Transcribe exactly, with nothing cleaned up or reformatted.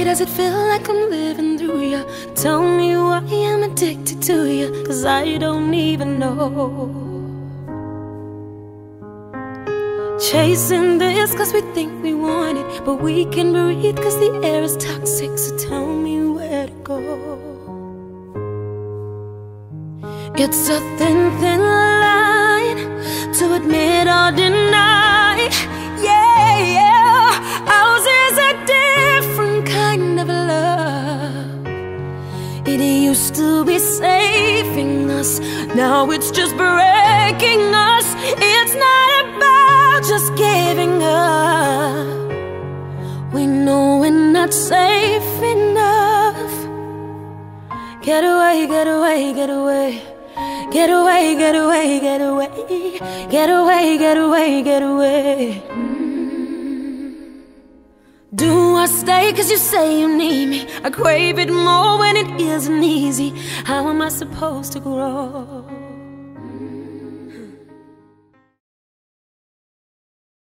Why does it feel like I'm living through you? Tell me why I'm addicted to you, 'cause I don't even know. Chasing this 'cause we think we want it, but we can breathe 'cause the air is toxic. So tell me where to go. It's a thin, thin line to admit or deny. Yeah, yeah, ours is a different kind of love. It used to be saving us, now it's just breaking us. It's not about just giving up. We know we're not safe enough. Get away, get away, get away. Get away, get away, get away. Get away, get away, get away. Mm. Do I stay 'cause you say you need me? I crave it more when it isn't easy. How am I supposed to grow?